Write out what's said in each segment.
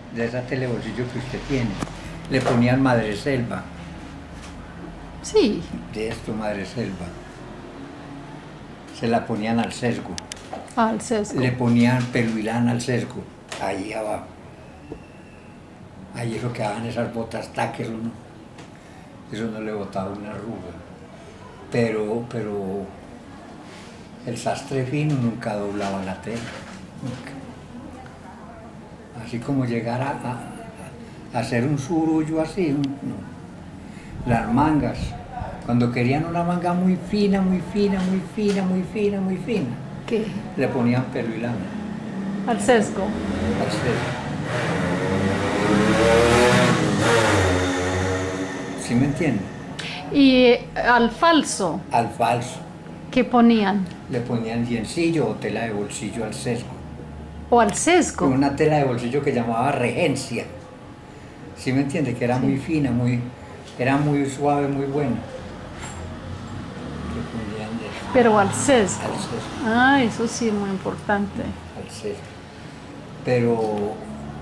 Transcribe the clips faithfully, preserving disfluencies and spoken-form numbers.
de esa tela de bolsillo que usted tiene, le ponían madreselva, Sí, de esto madreselva. Se la ponían al sesgo, al sesgo. le ponían peluilán al sesgo, ahí abajo. Ahí es lo que daban esas botas taques, uno. Eso no le botaba una arruga. Pero, pero el sastre fino nunca doblaba la tela, nunca. Así como llegar a, a, a hacer un surullo así, un- no. Las mangas, cuando querían una manga muy fina, muy fina, muy fina, muy fina, muy fina, ¿Qué? le ponían pelo y lana Al sesgo. al sesgo. ¿Sí me entiende? Y al falso, Al falso ¿qué ponían? le ponían liencillo o tela de bolsillo al sesgo. O al sesgo. Una tela de bolsillo que llamaba regencia. ¿Sí me entiende? Que era Sí. muy fina, muy, era muy suave, muy buena. Le ponían de- Pero al sesgo. al sesgo, Ah, eso sí es muy importante. al sesgo. Pero,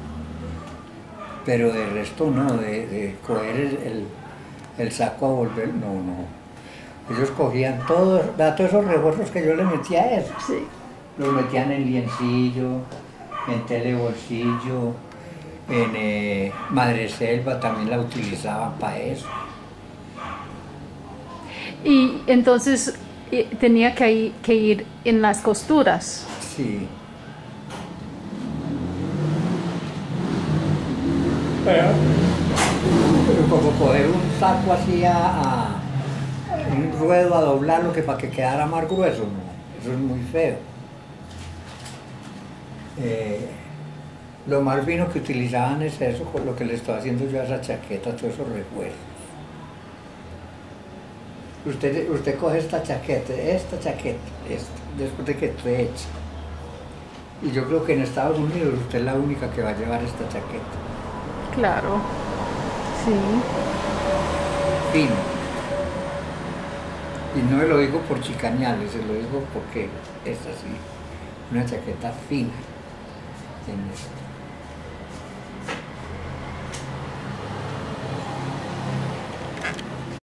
pero de resto no, de, de coger el, el, el saco a volver, no, no. Ellos cogían todos, vea, todos esos refuerzos que yo le metía a eso. Sí. Los metían en liencillo, en telebolsillo, en eh, madreselva también la utilizaban para eso. Y entonces eh, tenía que, ir- que ir en las costuras. Sí. Pero, pero como coger un saco así a, a- un ruedo a doblarlo que para que quedara más grueso, no, eso es muy feo. Eh, lo más fino que utilizaban es eso, con lo que le estoy haciendo yo a esa chaqueta, todos esos refuerzos. Usted, usted coge esta chaqueta, esta chaqueta, esta, después de que esté hecha. Y yo creo que en Estados Unidos usted es la única que va a llevar esta chaqueta. Claro. Sí. Fino. Y no se lo digo por chicanearle, se lo digo porque es así, una chaqueta fina. En esto.